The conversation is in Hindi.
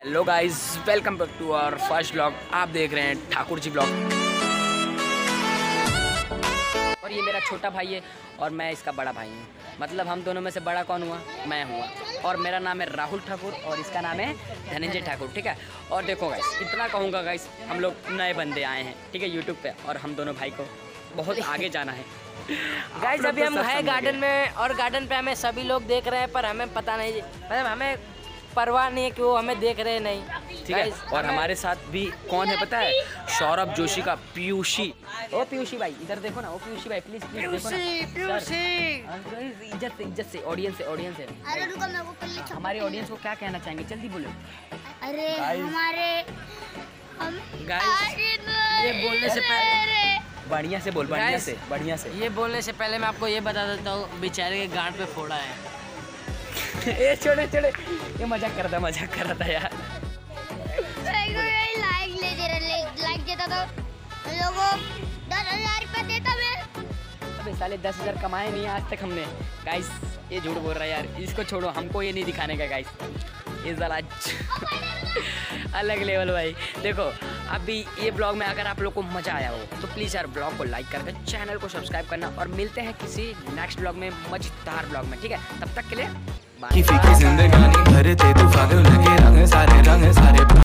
Hello guys, welcome back to our first blog. आप देख रहे हैं ठाकुर जी ब्लॉग। और ये मेरा छोटा भाई है और मैं इसका बड़ा भाई हूँ। मतलब हम दोनों में से बड़ा कौन हुआ? मैं हुआ। और मेरा नाम है राहुल ठाकुर और इसका नाम है धनंजय ठाकुर। ठीक है। और देखो गाइस, इतना कहूँगा गाइस, हम लोग नए बंदे आए हैं, ठीक है, यूट्यूब पे, और हम दोनों भाई को बहुत आगे जाना है। गाइस अभी हम हैं गार्डन में और गार्डन पे हमें सभी लोग देख रहे हैं, पर हमें पता नहीं, मतलब हमें परवाह नहीं है कि वो हमें देख रहे नहीं। ठीक है। और हमारे साथ भी कौन है पता है? सौरभ जोशी का पीयूषी। ओ पीयूषी भाई, इधर देखो ना। ओ पीयूषी भाई, प्लीज प्लीज देखो ना। इज्जत से ऑडियंस से अरे रुको, मेरे को पहले हमारे ऑडियंस को क्या कहना चाहेंगे? जल्दी बोलो। अरे हमारे गाइस ये बोलने से पहले बढ़िया से बोल, बढ़िया से। ये बोलने से पहले मैं आपको ये बता देता हूँ, बेचारे के गांड पे फोड़ा है। ए छोड़े, ये मजाक कर रहा था यार। लाइक देता तो लोगों 10,000 रुपये देता मैं। अबे साले 10,000 कमाए नहीं आज तक हमने। गाइस ये झूठ बोल रहा है यार, इसको छोड़ो, हमको ये नहीं दिखाने का गाइस। ये साला अलग लेवल भाई। देखो अभी ये ब्लॉग में अगर आप लोग को मज़ा आया हो तो प्लीज़ यार ब्लॉग को लाइक करके चैनल को सब्सक्राइब करना, और मिलते हैं किसी नेक्स्ट ब्लॉग में, मजेदार ब्लॉग में। ठीक है, तब तक के लिए बाय। जिंदगानी भरते तू फागल लगे रंग सारे